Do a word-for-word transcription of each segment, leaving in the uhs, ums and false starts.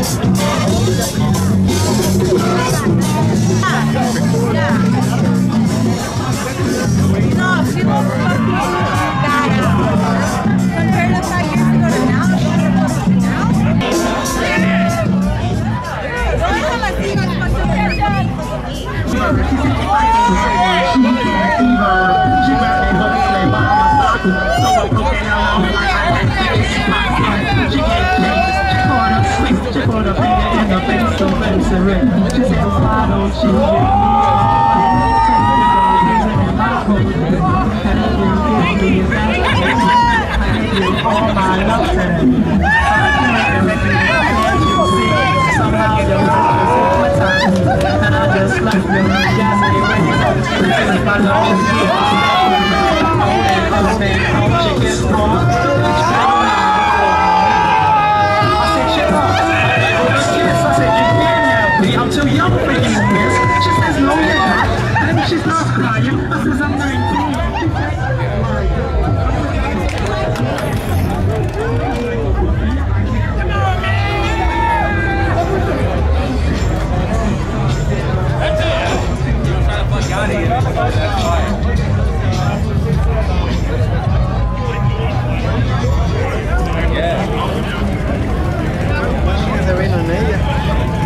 I'm too young for you, miss. She says, no, you're not. And then she's not crying. I says, I'm nineteen. That's it. You're trying to fuck out of here. That's fine. Yeah. Se vino en ella.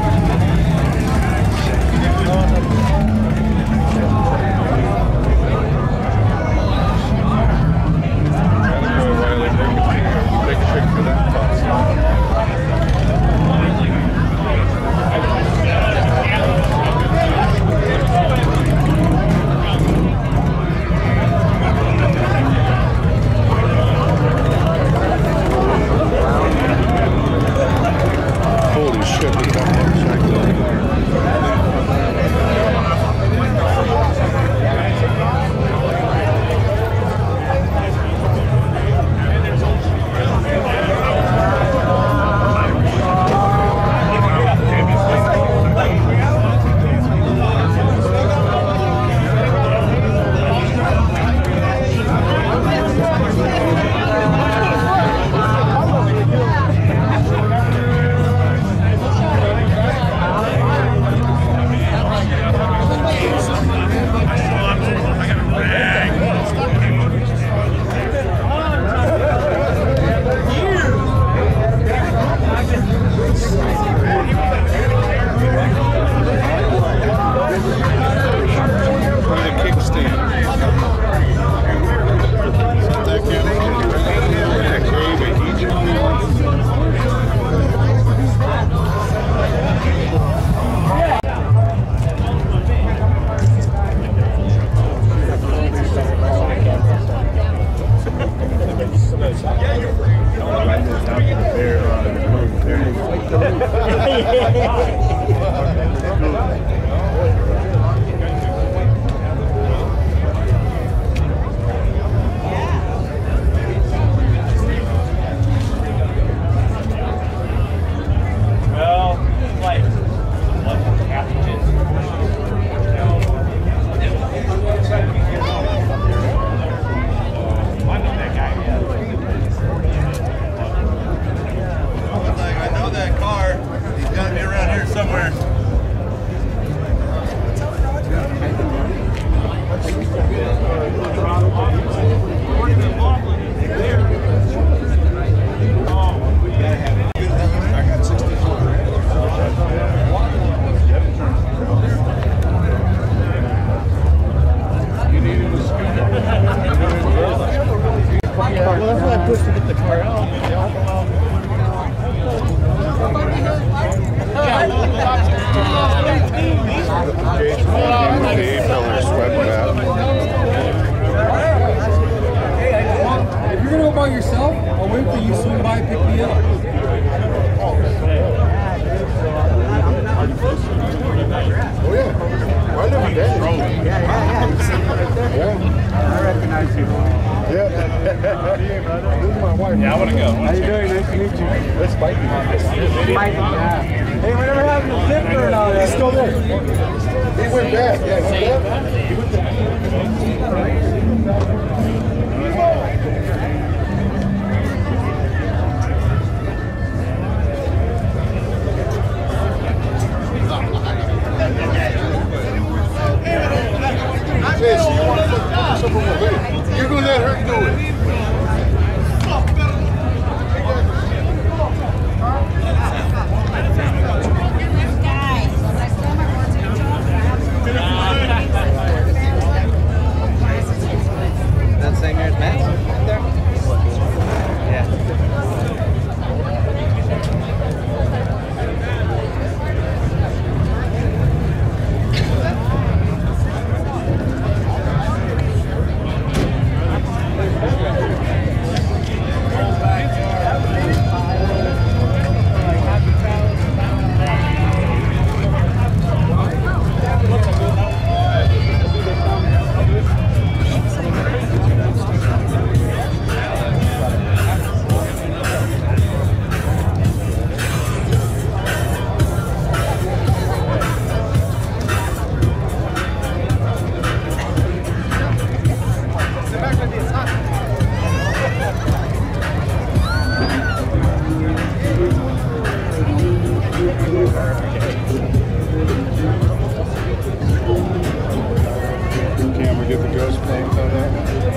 Holy shit, look at that motorcycle. Yeah, I want to go. How you doing? Nice to meet you. Let's bite you. Bite you. Yeah. Hey, whatever happened to Zipper and all that? He's still there. He went back. Yeah, he went back. You're going to let her do it. That same year's Matt's up there? Yeah. Camera get the ghost paint on that.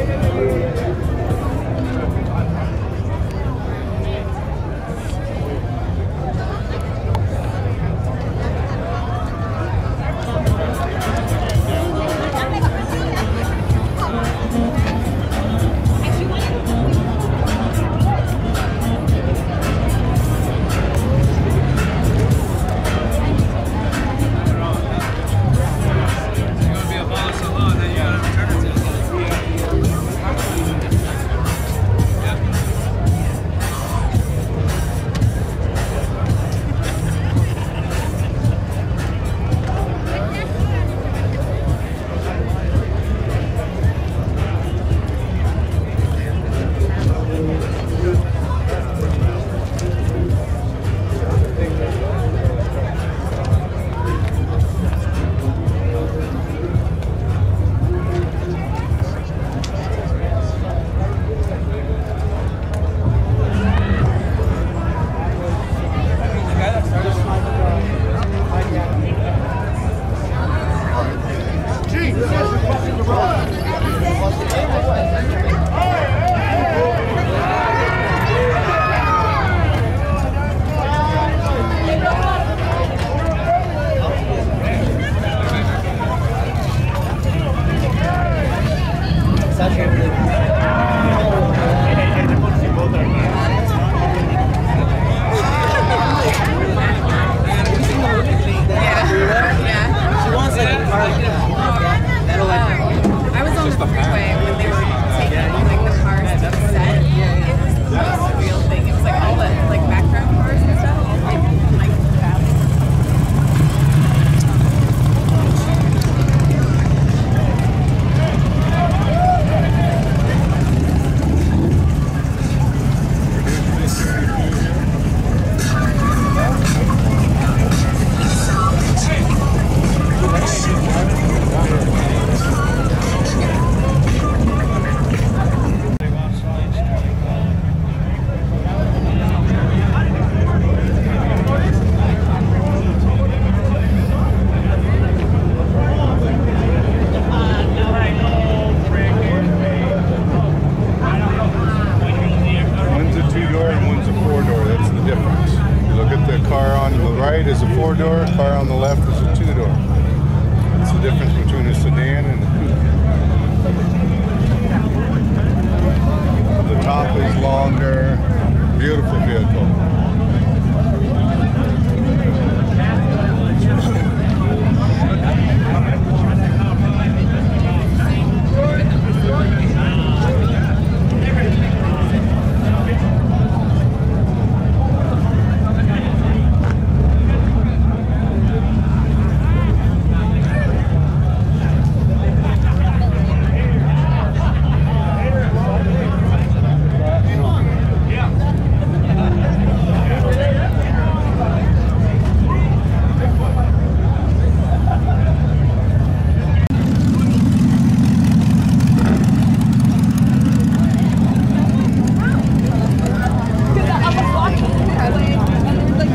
Is a four-door, car on the left is a two-door. It's the difference between a sedan and a coupe.